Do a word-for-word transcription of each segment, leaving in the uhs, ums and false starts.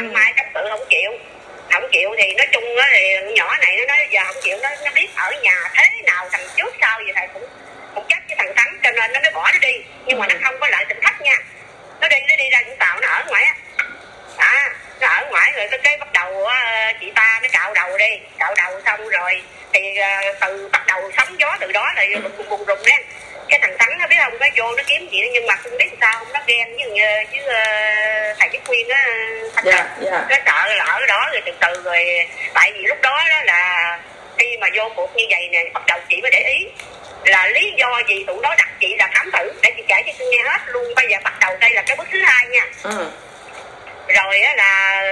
Thằng Mai chống cự không chịu, không chịu thì nói chung á thì nhỏ này nó nói giờ không chịu, nó nó biết ở nhà thế nào thằng trước sau vậy thầy cũng cũng chắc với thằng Thắng, cho nên nó mới bỏ nó đi. Nhưng mà nó không có lại Tỉnh Thất nha, nó đi nó đi ra Vũng Tàu, nó ở ngoài á, à, nó ở ngoài rồi cái bắt đầu chị ta mới cạo đầu đi, cạo đầu xong rồi thì từ bắt đầu sóng gió từ đó là bùng bùng rùng đen. Cái thằng Thắng nó biết không, nó vô nó kiếm gì đó, nhưng mà không biết sao không, nó ghen với với uh, thầy Viết Quyên á, yeah, yeah. Nó sợ là ở đó rồi từ từ rồi, tại vì lúc đó, đó là khi mà vô cuộc như vậy nè, bắt đầu chị mới để ý là lý do gì tụi nó đặt chị là thám tử, để chị kể cho tôi nghe hết luôn. Bây giờ bắt đầu đây là cái bước thứ hai nha. Ừ. Rồi á là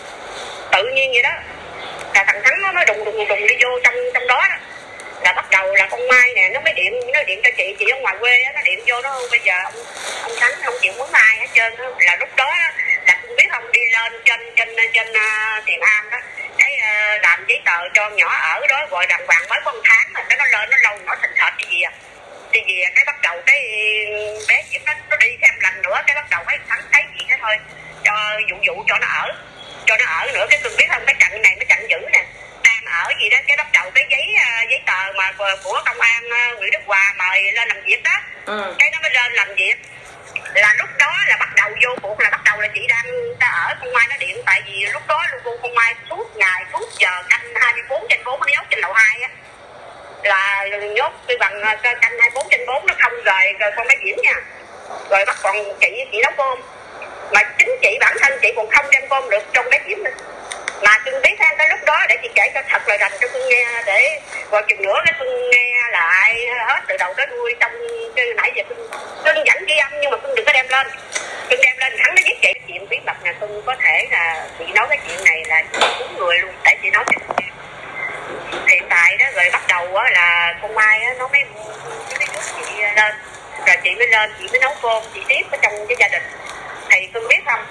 tự nhiên vậy đó là thằng Thắng nó nó đùng đùng đùng đi vô trong trong đó, đó là bắt đầu là con Mai nè nó mới điện, nó điện cho chị chị ở ngoài quê á, nó điện vô nó bây giờ ông ông Thắng không chịu muốn ai hết trơn đó. Là lúc đó là không biết không, đi lên trên trên trên uh, Thiền Am đó, cái uh, làm giấy tờ cho nhỏ ở đó, gọi đàng hoàng mới có một tháng rồi nó lên nó lâu nó thịnh thịt cái gì à cái gì à. Cái bắt đầu cái bé Diễm nó nó đi thêm lần nữa, cái bắt đầu mấy Thắng thấy gì đó thôi cho dụ dụ cho nó ở cho nó ở nữa. Cái tôi biết không, cái trận này mới trận dữ nè, đang ở gì đó cái bắt đầu cái giấy giấy tờ mà của công an Nguyễn Đức Hòa mời lên làm việc đó. Ừ. Cái nó mới lên làm việc, là lúc đó là bắt đầu vô cuộc, là bắt đầu là chị đang ta ở con Mai nó điện, tại vì lúc đó luôn con Mai suốt ngày suốt giờ canh hai mươi bốn trên bốn nó nhốt trên lầu hai á, là nhốt tôi bằng canh hai mươi bốn trên bốn nó không rời con bé Diễm nha. Rồi bắt còn chị chị nấu cơm, mà chính chị bản thân chị còn không đem cơm được trong bé Diễm nữa. Mà tôi biết thêm cái lúc đó để chị kể cho thật là rành cho tôi nghe, để rồi chừng nữa cái tôi nghe lại hết từ đầu tới đuôi trong cái nãy giờ tôi tôi dẫn ghi âm, nhưng mà tôi đừng có đem lên, tôi đem lên Thắng nó giết chị. Chuyện bí mật là tôi có thể là chị nói cái chuyện này là bốn người luôn, để chị nói cho tôi. Hiện tại đó rồi bắt đầu á là con Mai á nó mới nó mới rước chị lên, rồi chị mới lên chị mới nấu cơm chị tiếp ở trong cái gia đình. Thì tôi biết không,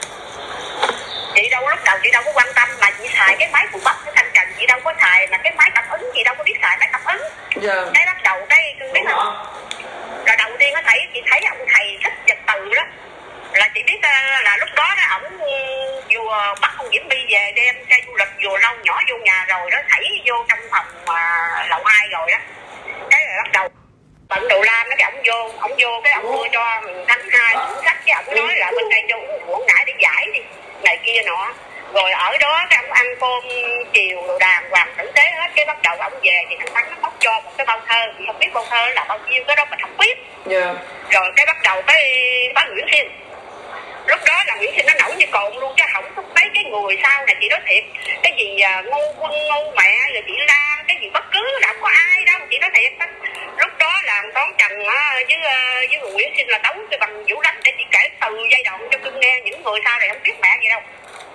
chị đâu lúc đầu chị đâu có quan tâm, mà chị xài cái máy phụ bắp cái thanh trần chị đâu có xài, mà cái máy cảm ứng chị đâu có biết xài máy cảm ứng. Yeah. Cái bắt đầu cái tôi biết không, rồi đầu tiên nó thấy chị thấy ông thầy thích trật tự đó, là chị biết là lúc đó đó ổng vừa bắt con Diễm My về đem xe du lịch vừa lâu nhỏ vô nhà rồi đó, thảy vô trong phòng mà lầu hai rồi đó. Cái rồi bắt đầu bận đồ lam nó cái ổng vô ổng vô cái ổng mua cho Thắng hai cuốn sách, cái ổng nói là bên đây cho uống ngải để giải đi này kia nọ. Rồi ở đó cái ông ăn cơm chiều đồ đàng hoàng tử tế hết. Cái bắt đầu ông về thì thằng Thắng nó móc cho một cái bao thơ, không biết bao thơ là bao nhiêu, cái đó mình không biết. Yeah. Rồi cái bắt đầu cái bác Nguyễn Thiên, lúc đó là Nguyễn Sinh nó nổi như cồn luôn, chứ không có mấy cái người sau này chị nói thiệt, cái gì Ngô Quân, Ngô Mẹ rồi chị Lan, cái gì bất cứ là không có ai đâu, chị nói thiệt đó. Lúc đó là Toán Trần với với người Nguyễn Sinh là đấu cái bằng vũ lánh để chị kể từ giai đoạn cho cưng nghe, những người sau này không biết mẹ gì đâu.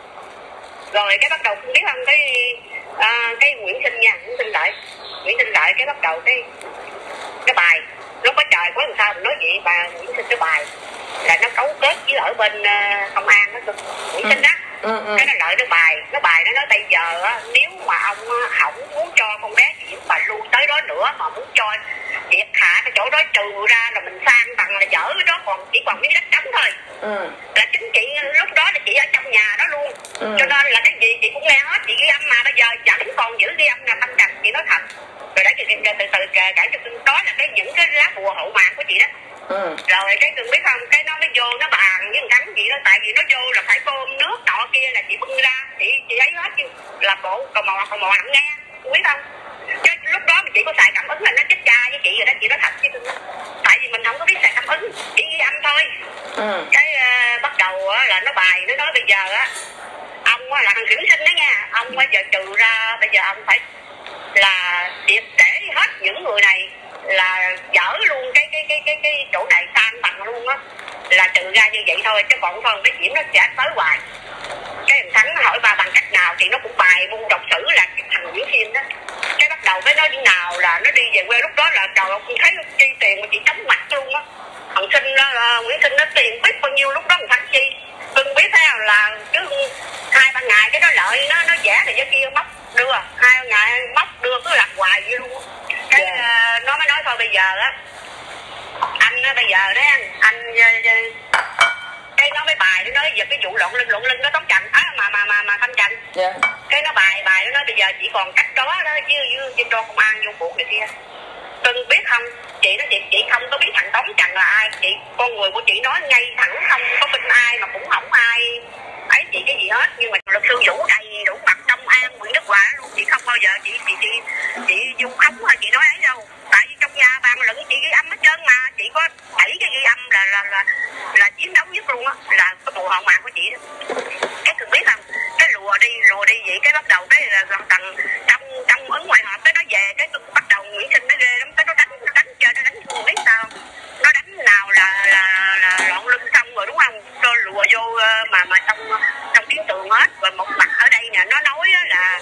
Rồi cái bắt đầu không biết không, cái à, cái Nguyễn Sinh nha, Nguyễn Sinh lại Nguyễn Sinh lại cái bắt đầu cái cái bài nó có trời có làm sao mình nói vậy, bà Nguyễn Sinh cái bài là nó cấu kết với ở bên uh, công an đó, Nguyễn Sinh đó. Ừ, ừ. Cái nó lợi nó bài nó bài nó nói bây giờ á, nếu mà ông không muốn cho con bé Diễm bà lui tới đó nữa, mà muốn cho triệt hạ cái chỗ đó trừ ra là mình sang bằng là dở cái đó, còn chỉ còn miếng đất trống thôi. Ừ. Là chính chị lúc đó là chị ở trong nhà đó luôn. Ừ. Cho nên là cái gì chị cũng nghe hết, chị ghi âm mà bây giờ chẳng còn giữ ghi âm là Tâm Trần, chị nói thật. Rồi để chị từ từ từ kể cho tôi, đó là cái những cái lá bùa hậu mạng của chị đó. Ừ. Rồi cái đừng biết không, cái nó mới vô nó bàn với thằng Thắng gì đó, tại vì nó vô là phải cơm nước nọ kia là chị bưng ra, chị chị ấy hết chứ là bộ cò mò cò mò nặng nghe, biết không? Chứ lúc đó mình chỉ có xài cảm ứng là nó chết cha với chị rồi đó, chị nói thật chứ, tại vì mình không có biết xài cảm ứng, chỉ ghi âm thôi. Ừ. Cái uh, bắt đầu uh, là nó bài nó nói bây giờ á, ông uh, là thằng Nguyễn Sinh đó nha, ông bây giờ trừ ra bây giờ ông phải là triệt để hết những người này, là dỡ luôn cái cái cái cái cái chỗ này tan bằng luôn á, là trừ ra như vậy thôi, chứ còn thôi cái Diễm nó sẽ tới hoài. Cái thằng Thắng nó hỏi bà bằng cách nào thì nó cũng bài môn đọc sử là thằng Nguyễn Thiên đó. Cái bắt đầu cái nói như nào là nó đi về quê, lúc đó là trời ơi thấy chi tiền mà chị chóng mặt luôn á. Thằng Sinh đó, Nguyễn Sinh nó tiền biết bao nhiêu lúc đó thằng Thắng chi cưng biết thế nào là chứ hai ba ngày cái đó lợi nó nó vẽ này với kia móc đưa, hai ngày móc đưa cứ làm hoài vậy luôn. Cái yeah. uh, nó mới nói thôi bây giờ á anh á bây giờ đấy anh anh uh, cái nó mới bài nó nói giờ cái vụ lộn lưng lộn lưng nó Tống Trần á, mà mà mà yeah. Cái nó bài bài nó nói bây giờ chỉ còn cách đó đó với với cho công an vô cuộc này kia. Cưng biết không, chị nói chị chị không có biết thằng Tống Trần là ai, chị con người của chị nói ngay thẳng không có binh ai mà cũng không ai ấy chị cái gì hết, nhưng mà luật sư Vũ đầy đủ mặt Công An Nguyễn Đức Hòa luôn, chị không bao giờ chị chị chị chị dung khống hay chị nói ấy đâu, tại vì trong nhà bàn luận chị ghi âm hết trơn mà, chị có bảy cái ghi âm là là là là chiến đấu nhất luôn á, là cái bộ họ mạng của chị đó. Cái Cưng biết không, cái lùa đi lùa đi vậy cái bắt đầu cái là tầng trong trong ứng ngoài họp cái nó về cái bắt đầu Nguyễn Sinh nó ghê lắm, cái nó đánh nó đánh chơi nó đánh không biết sao, nó đánh nào là là là loạn lưng xong rồi đúng không, cho lùa vô mà mà trong trong tiếng tường hết. Và một mặt ở đây nè nó nói là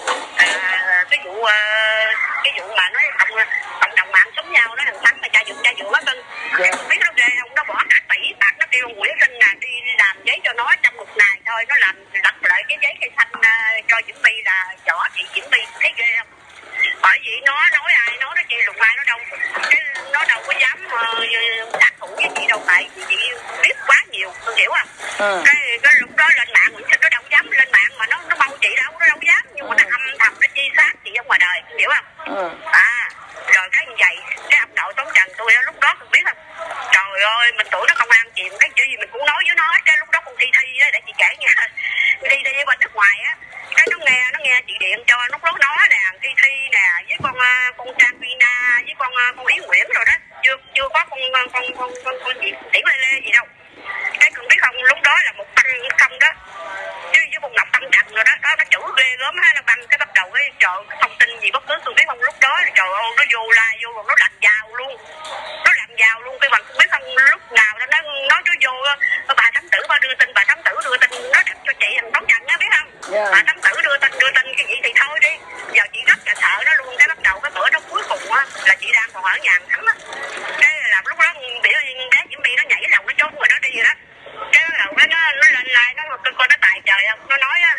uh, cái vụ uh, cái vụ mà nói cộng cộng đồng mạng sống nhau nó thằng Thắng là cha dượng cha dượng á Cưng, yeah. Không biết nó ghê không, nó bỏ cả tỷ bạc nó kêu Nguyễn Sinh là đi, đi làm giấy cho nó trong một ngày thôi, nó làm lật lại cái giấy cây xanh uh, cho Diễm My là võ chị Diễm My, thấy ghê không? Bởi vì nó nói ai nói nó chi lùng ai nó đâu, cái nó đâu có dám uh, sát thủ với chị đâu, tại vì chị biết quá nhiều, tôi hiểu không? Ừ. Cái cái lúc đó lên mạng Nguyễn Sinh nó đâu dám lên mạng mà nó nó mong chị đâu, nó đâu dám, nhưng mà nó âm thầm nó chi sát chị ở ngoài đời, tôi hiểu không? Ừ. À rồi cái như vậy cái ông nội Tống Trần tôi lúc đó tôi biết không, trời ơi mình tưởng nó công an chìm cái gì mình cũng nói với nó hết, cái lúc đó con thi thi đó để chị kể nha, thi thi bên nước ngoài á, cái nó nghe nó nghe chị điện cho lúc đó nó nè thi thi nè với con con Trang Vina với con con Ý Nguyễn rồi đó, chưa chưa có con con con con, con, con gì Tiểu Lê Lê gì đâu, cái Cưng biết không lúc đó là một băng không đó chứ với con Ngọc Tâm Trần rồi đó, đó nó chữ ghê gớm ha, nó băng cái bắt đầu cái trời thông tin gì bất cứ tôi biết không, lúc đó trời ơi nó vô la vô rồi nó làm giàu luôn, nó làm giàu luôn, cái bằng biết không lúc nào nó nói nói cho vô bà thám tử bà đưa tin, bà thám tử đưa tin nó đặt cho chị thằng Tống Trần á biết không, yeah. Bà thám tử đưa tin đưa tin cái gì thì thôi đi, giờ chị rất là sợ nó luôn, cái bắt đầu cái bữa đó cuối cùng á là chị đang còn ở nhà thằng Thắng á, cái là lúc đó biểu bé Diễm My nó nhảy lầu nó trốn rồi đó đi rồi đó, cái lầu đó nó nó lên lại nó coi nó tài trời không, nó nói á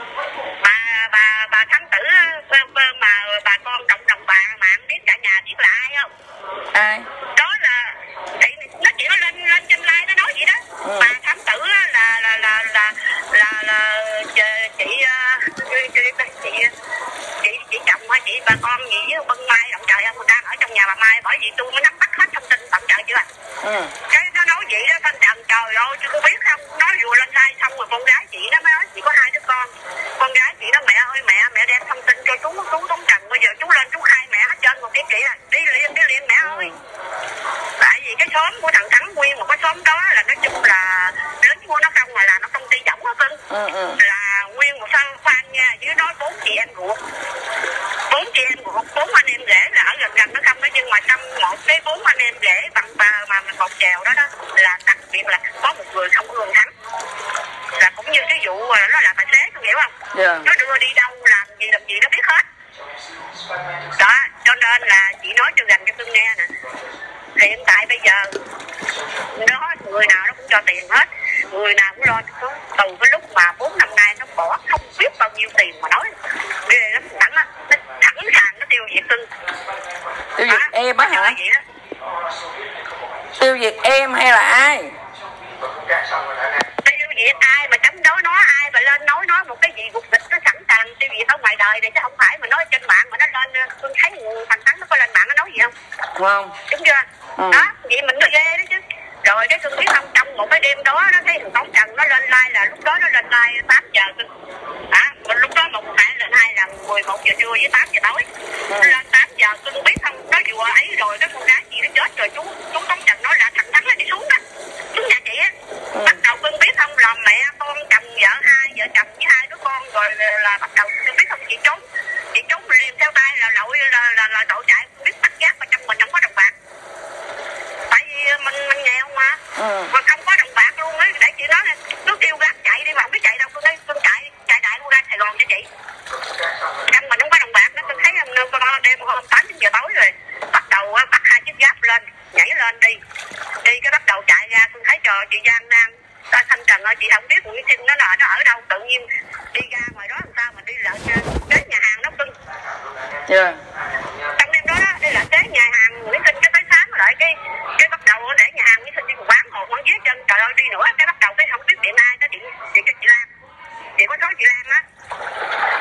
bà bà bà thám tử mà bà con cộng đồng bà mạng biết cả nhà biết là ai không? Ai? Đó là thì nó chỉ có lên lên trên live nó nói vậy đó. Ừ. Bà thám tử là là là là là là, là chị chị chị chị chị, chị chồng hay chị bà con gì với Bân Mai động trời không đang ở trong nhà bà Mai, bởi vì tôi mới nắm bắt hết thông tin động trời chưa. Ừ. Cái nó nói vậy đó thanh Trần trời ơi chứ cô biết không, nói vừa lên live xong rồi con gái chị nó mới nói chị có hai đứa con, con gái chị nó mẹ ơi mẹ mẹ đem thông tin cho chú chú Tống Trần, bây giờ chú lên chú khai mẹ hết trơn một cái chị là đi liền đi liền mẹ ơi. Tại vì cái xóm của thằng Thắng nguyên một cái xóm đó là nói chung là lính của nó không mà là nó công ty giống á Cưng. Ừ, ừ. Là nguyên một sân khoan nha, dưới đó bốn chị em ruột, bốn chị em ruột, bốn anh em rể là ở gần gần nó không đó, nhưng mà trong một cái bốn anh em rể bằng bà mà mình một chèo đó đó là đặc biệt là có một người không ương Thắng, là cũng như cái vụ nó là tài xế không hiểu không? Yeah. Nó đưa đi đâu làm gì làm gì nó biết hết đó, cho nên là chị nói cho gần cho Cưng nghe nè, hiện tại bây giờ nó người nào nó cũng cho tiền hết, người nào cũng lo từ cái lúc mà bốn năm nay nó bỏ không biết bao nhiêu tiền mà nói ghê lắm, thẳng á, nó thẳng sàn nó tiêu diệt Cưng. Tiêu diệt à, em á hả? Tiêu diệt em hay là ai? Tiêu diệt ai mà chống đối nó, ai mà lên nói nói một cái gì gục dịch nó sẵn sàng tiêu diệt ở ngoài đời này, chứ không phải mà nói trên mạng mà nó lên. Tôi thấy thằng Thắng nó có lên mạng nó nói gì không? Không. Đúng chưa? Ừ. Đó, vậy mình nó ghê đó chứ. Rồi cái Cưng biết không, trong một cái đêm đó nó thấy thằng Tống Trần nó lên live là lúc đó nó lên live tám giờ Cưng. À, mình lúc đó một hai lên hai là mười một giờ trưa với tám giờ tối. Ừ. Nó lên tám giờ Cưng biết không, nó vừa ấy rồi cái con gái chị nó chết rồi, chú chú Tống Trần nói là thằng Thắng nó đi xuống đó, xuống nhà chị á. Ừ. Bắt đầu Cưng biết không, là mẹ con chồng vợ hai vợ chồng với hai đứa con rồi là bắt đầu Cưng biết không, chị trốn chị trốn liền theo tay là lội là là, là đội chạy, biết bắt giác mà trong mình không có đồng bạc, tại vì mình mình nghèo mà. Ừ. Mà không có đồng bạc luôn ấy, để chị nói cứ kêu gác chạy đi mà không biết chạy đâu, Cưng thấy Cưng chạy chạy đại luôn ra Sài Gòn cho chị, trong mình không có đồng bạc đó. Cưng thấy con đêm hôm tám chín giờ tối rồi bắt đầu bắt hai chiếc gáp lên nhảy lên đi đi cái bắt đầu chạy ra. Cưng thấy trời chị gian nan ta Thanh Trần ơi, chị không biết Nguyễn Sinh nó là nó ở đâu, tự nhiên đi ra ngoài đó làm sao mà đi lại đến nhà hàng đó Cưng. Yeah. Trong đêm đó đó đi lại tới nhà hàng Nguyễn Sinh cái tới sáng lại cái cái bắt đầu để nhà hàng Nguyễn Sinh đi một quán một quán viết chân trời ơi đi nữa cái bắt đầu cái không biết điện ai tới điện điện cho chị Lan, chị có số chị Lan á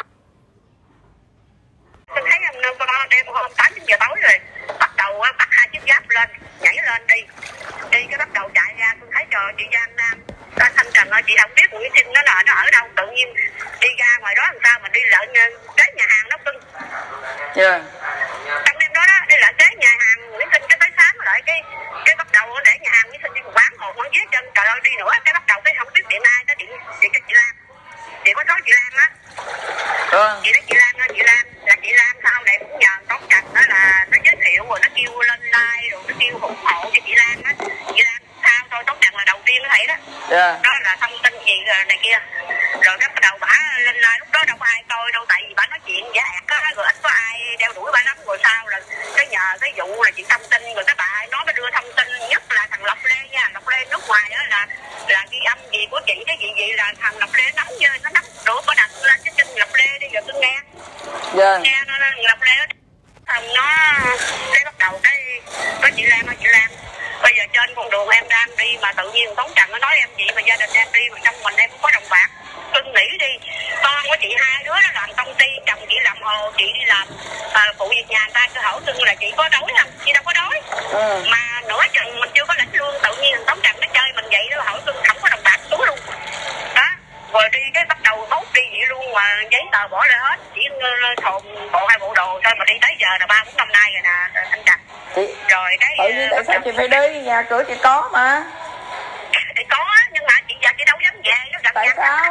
con Nguyễn Sinh nó là nó ở đâu, tự nhiên đi ra ngoài đó làm sao mà đi lợn đến nhà hàng nó cưng. Dạ. Trong đêm đó đó đi lại tới nhà hàng Nguyễn Sinh cái tới sáng lại cái cái bắt đầu để nhà hàng Nguyễn Sinh đi một quán một quán dưới chân, trời ơi đi nữa cái bắt đầu cái không biết điện ai, cái điện điện cho chị Lan, chị có nói chị Lan á. Vâng. Chị nói chị Lan chị Lan là chị Lan sau này cũng nhờ Tống Trạch đó là nó giới thiệu rồi nó kêu lên like rồi nó kêu ủng hộ cho chị Lan á. Chị Lan sao thôi Tống Trạch là đầu tiên nó thấy đó. Dạ. Đó là thông tin gì này kia. Rồi cái bắt đầu bả lên like lúc đó đâu có ai coi đâu, tại vì bả nói chuyện giả ạt á, rồi ít có ai đeo đuổi bả lắm. Rồi sau là cái nhờ cái vụ là chuyện thông tin rồi cái bà nói mới đưa thông tin, nhất là thằng Lộc Lê nha, Lộc Lê nước ngoài đó là là ghi âm gì của chị cái gì gì là thằng Lộc Lê nắm vô nó nắm được có đặt lên cái chân Lộc Lê đi rồi tôi nghe. Dạ. Nghe nó Lộc Lê thằng nó cái bắt đầu cái có chị Lan, chị Lan bây giờ trên con đường em đang đi mà tự nhiên Tống Trần nó nói em gì mà gia đình em đi mà trong mình em cũng có đồng bạc, cưng nghĩ đi, con của chị hai đứa nó làm công ty, chồng chị làm hồ, chị đi làm à, phụ việc nhà người ta, cứ hỏi cưng là chị có đói không, chị đâu có đói. Ừ. Mà nửa chừng mình chưa có lãnh lương tự nhiên Tống Trần nó chơi mình vậy đó, hỏi cưng không có đồng bạc túi luôn đó. Rồi đi cái bắt đầu bốc đi vậy luôn mà giấy tờ bỏ lại hết, chỉ thồn bộ hai bộ đồ thôi mà đi tới giờ là ba bốn năm nay rồi nè anh Trần. Chị, rồi cái tự nhiên tại sao chị phải đi, nhà cửa chị có mà. Thì có nhưng mà chị giờ chị đâu dám về, nó gần tại sao?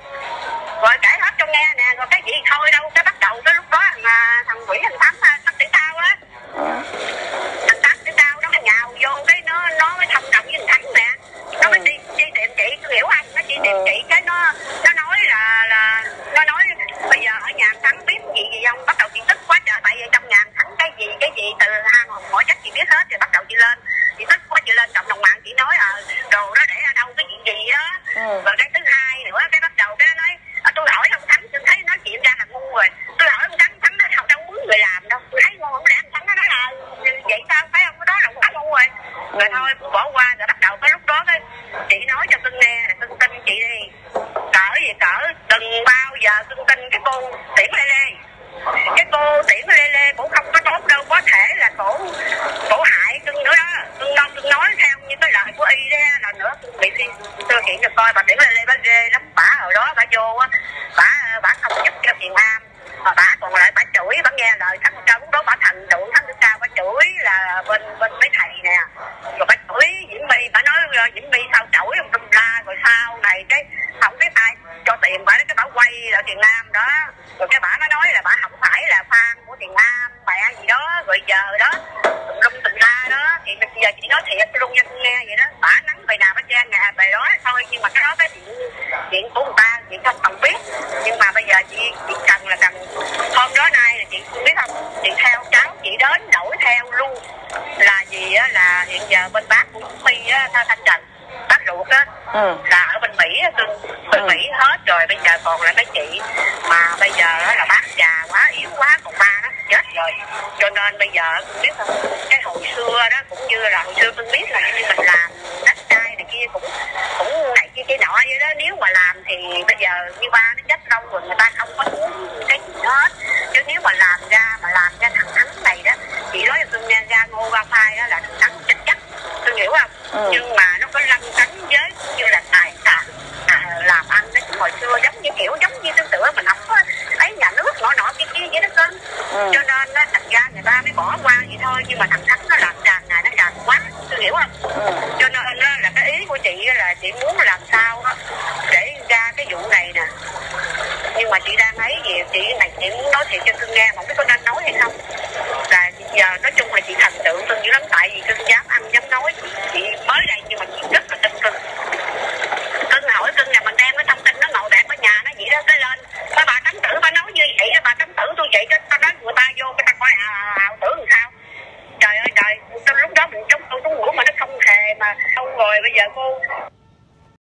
Rồi kể hết cho nghe nè, rồi cái gì thôi đâu, cái bắt đầu cái lúc đó thằng thằng Quỷ thằng Thắm thằng Tỷ Tao á, ừ. thằng Thắm Tỷ Tao nó nhào vô cái nó nó mới thông đồng với thằng Thắng nè, nó mới đi đi tìm chị, tôi hiểu không? Nó đi tìm ừ. chị cái nó nó nói là là nó nói bây giờ ở nhà Thắng biết gì gì không, bắt đầu chị tức quá trời, tại vì trong nhà Thắng cái gì cái gì từ hang hỏi chắc chị biết hết, rồi bắt đầu chị lên chị tức quá chị lên cộng đồng mạng chị nói à, đồ đó để ở đâu cái gì gì đó. Ừ. Rồi cái thứ hai nữa cái bắt đầu cái nó nói à, tôi hỏi ông Thắng tôi thấy nói chuyện ra là ngu rồi, tôi hỏi ông Thắng Thắng nó không đâu muốn người làm đâu, tôi thấy ngu không lẽ ông Thắng nó nói là vậy sao phải không, cái đó là quá ngu rồi. Rồi ừ. thôi cũng bỏ qua, rồi bắt đầu cái lúc đó cái chị nói cho cưng nghe là cưng tin chị đi, cỡ gì cỡ đừng bao giờ cưng tin cái cô Tiễn Lê Lê, cái cô Tiễn Lê Lê cũng không có tốt đâu, có thể là cổ cổ hại cưng nữa đó. Cưng non cưng nói theo như cái lời của y đó là nữa cưng bị thi tôi kiện cho coi bà Tiễn Lê Lê bà ghê lắm, bả hồi đó bà vô á, bả bả không giúp cho Thiền Am mà bả còn lại bả chửi, bả nghe lời thằng Cao lúc đó bả thần tượng thằng Cao, bả chửi là bên bên mấy thầy nè, rồi bả chửi Diễm My, bả nói Diễm My sao chửi ông Trung La, rồi sau này cái không biết ai cho tiền bả, cái bả quay lại Thiền Am đó, rồi cái bả nó nói là bả không phải là fan của Thiền Am mẹ gì đó, rồi giờ đó lung tình la đó, thì bây giờ chị nói thiệt luôn cho nghe vậy đó, bả nắng bài nào bả trang nhà bài đó thôi, nhưng mà cái đó cái chuyện chuyện của người ta chị không cần biết, nhưng mà bây giờ chị chị cần là cần hôm đó nay là chị biết không, chị theo cháu chị đến đổi theo luôn là gì á, là hiện giờ bên bác của Phi á, Thanh Trần bác ruột á, ừ. là ở bên Mỹ á, bên ừ. Mỹ hết rồi, bây giờ còn lại mấy chị mà bây giờ á, là bác già quá yếu quá, còn ba nó chết rồi, cho nên bây giờ biết không, cái hồi xưa đó cũng như là hồi xưa tôi biết là như mình làm đất đai này kia cũng cũng này kia kia nọ vậy đó, nếu mà làm thì bây giờ như ba nó chết lâu rồi người ta không có muốn cái gì hết, chứ nếu mà làm ra mà làm ra thằng Thắng này đó, chị nói cho tôi nghe ra Ngô Ba Phai đó là thằng Thắng chết chắc, tôi hiểu không? Ừ. Nhưng mà nó có lăn cánh với như là tài sản à, làm ăn đấy, hồi xưa giống như kiểu giống như tương tự mình không có ấy nhà nước nọ nọ kia kia vậy đó cưng. Ừ. Cho nên đó, thành ra người ta mới bỏ qua vậy thôi, nhưng mà thằng Thắng nó làm tràn ngày nó tràn quá, tôi hiểu không? Ừ. Cho nên đó, là cái ý của chị là chị muốn làm sao đó, để ra cái vụ này nè, nhưng mà chị đang ấy gì chị này chị muốn nói thiệt cho cưng nghe, không biết có nên nói hay không, là giờ nói chung là chị thần tượng cưng dữ lắm, tại vì cưng dám ăn dám nói, chị, chị mới đây nhưng mà chị rất là tin cưng. Cưng hỏi cưng là mình đem cái thông tin nó ngồi đẹp ở nhà nó vậy đó, cái lên cái bà Tấm Tử bà nói như vậy đó, bà Tấm Tử tôi vậy đó, tao nói người ta vô cái ta coi ào ào tưởng làm sao, trời ơi trời, tôi lúc đó mình chống tôi cũng ngủ mà nó không hề mà đâu, rồi bây giờ cô